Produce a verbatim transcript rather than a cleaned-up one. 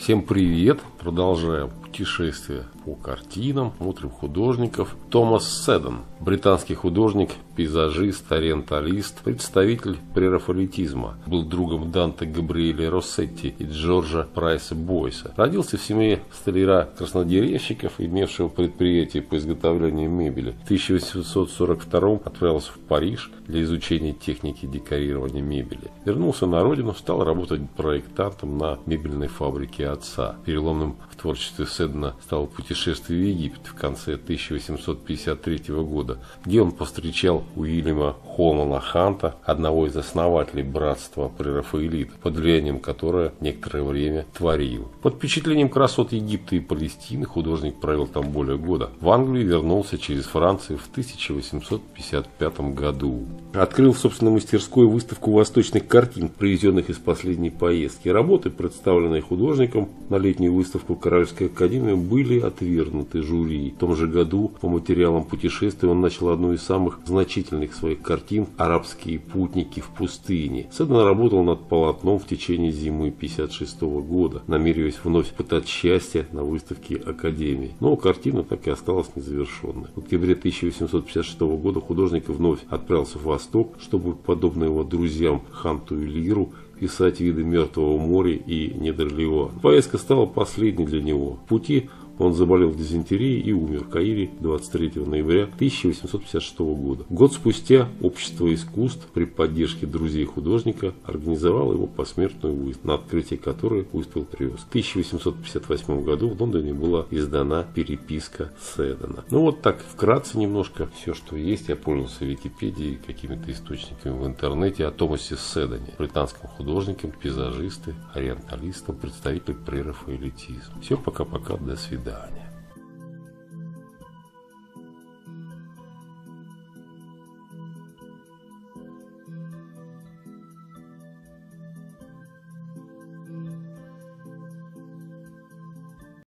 Всем привет! Продолжаем путешествие по картинам, смотрим художников. Томас Седдон, британский художник, пейзажист, ориенталист, представитель прерафаэлитизма. Был другом Данте Габриэля Россетти и Джорджа Прайса Бойса. Родился в семье столяра-краснодеревщиков, имевшего предприятие по изготовлению мебели. В тысяча восемьсот сорок втором отправился в Париж для изучения техники декорирования мебели. Вернулся на родину, стал работать проектантом на мебельной фабрике отца. Переломным в творчестве Седдона стало путешествие в Египет в конце тысяча восемьсот пятьдесят третьего года, где он повстречал Уильяма Холмана Ханта, одного из основателей братства прерафаэлитов, под влиянием которого некоторое время творил. Под впечатлением красот Египта и Палестины художник провел там более года. В Англию вернулся через Францию в тысяча восемьсот пятьдесят пятом году. Открыл в собственной мастерской выставку восточных картин, привезенных из последней поездки. Работы, представленные художником на летнюю выставку Королевской академии, были отвергнуты жюри. В том же году по материалам путешествия он начал одну из самых значительных своих картин «Арабские путники в пустыне». Седдон работал над полотном в течение зимы пятьдесят шестого года, намереваясь вновь пытать счастье на выставке Академии. Но картина так и осталась незавершенной. В октябре тысяча восемьсот пятьдесят шестого года художник вновь отправился в Восток, чтобы, подобно его друзьям Ханту и Лиру, писать виды Мертвого моря и Недр-Ливана. Поездка стала последней для него. В пути он заболел дизентерией и умер в Каире двадцать третьего ноября тысяча восемьсот пятьдесят шестого года. Год спустя Общество искусств при поддержке друзей художника организовало его посмертную выставку, на открытии которой выступил привез. В тысяча восемьсот пятьдесят восьмом году в Лондоне была издана переписка Седдона. Ну вот так вкратце немножко все, что есть. Я пользовался Википедией, какими-то источниками в интернете о Томасе Седдоне, британском художнике, пейзажисте, ориенталистом, представителе прерафаэлитизма. Все, пока-пока, до свидания.